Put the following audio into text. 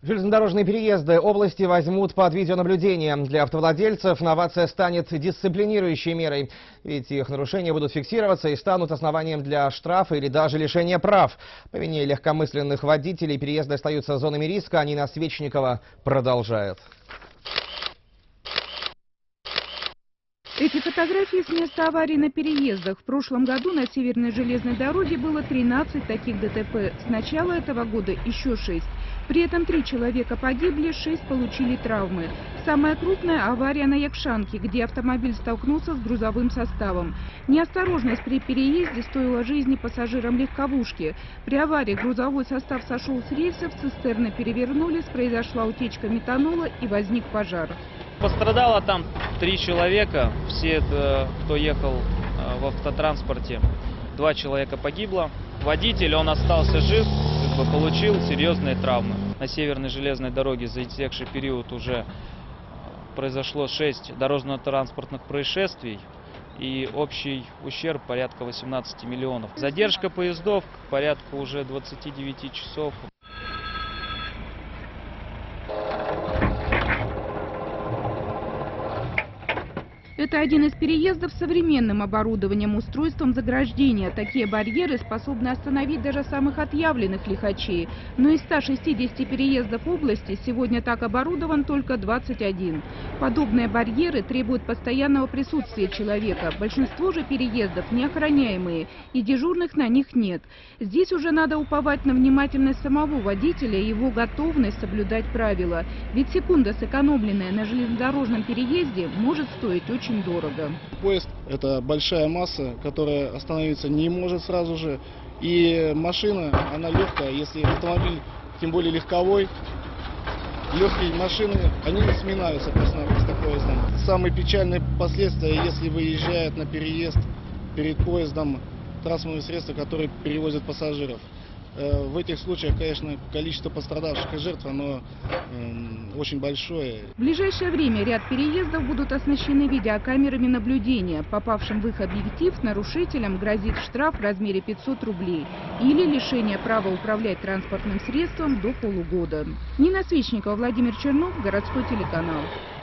Железнодорожные переезды области возьмут под видеонаблюдение. Для автовладельцев новация станет дисциплинирующей мерой. Ведь их нарушения будут фиксироваться и станут основанием для штрафа или даже лишения прав. По вине легкомысленных водителей переезды остаются зонами риска. Анина Свечникова продолжает. Эти фотографии с места аварии на переездах. В прошлом году на Северной железной дороге было 13 таких ДТП. С начала этого года еще 6. При этом 3 человека погибли, 6 получили травмы. Самая крупная авария на Якшанке, где автомобиль столкнулся с грузовым составом. Неосторожность при переезде стоила жизни пассажирам легковушки. При аварии грузовой состав сошел с рельсов, цистерны перевернулись, произошла утечка метанола и возник пожар. Пострадало там 3 человека, все, кто ехал в автотранспорте. 2 человека погибло. Водитель, он остался жив, получил серьезные травмы. На Северной железной дороге за истекший период уже произошло 6 дорожно-транспортных происшествий и общий ущерб порядка 18 миллионов. Задержка поездов порядка уже 29 часов. Это один из переездов с современным оборудованием, устройством заграждения. Такие барьеры способны остановить даже самых отъявленных лихачей. Но из 160 переездов области сегодня так оборудован только 21. Подобные барьеры требуют постоянного присутствия человека. Большинство же переездов неохраняемые, и дежурных на них нет. Здесь уже надо уповать на внимательность самого водителя и его готовность соблюдать правила. Ведь секунда, сэкономленная на железнодорожном переезде, может стоить очень дорого. Поезд – это большая масса, которая остановиться не может сразу же. И машина, она легкая. Если автомобиль, тем более легковой, легкие машины, они не сминаются просто поездом. Самые печальные последствия, если выезжают на переезд перед поездом транспортные средства, которые перевозят пассажиров. В этих случаях, конечно, количество пострадавших и жертв, оно очень большое. В ближайшее время ряд переездов будут оснащены видеокамерами наблюдения. Попавшим в их объектив нарушителям грозит штраф в размере 500 рублей или лишение права управлять транспортным средством до полугода. Нина Свечникова, Владимир Чернов, городской телеканал.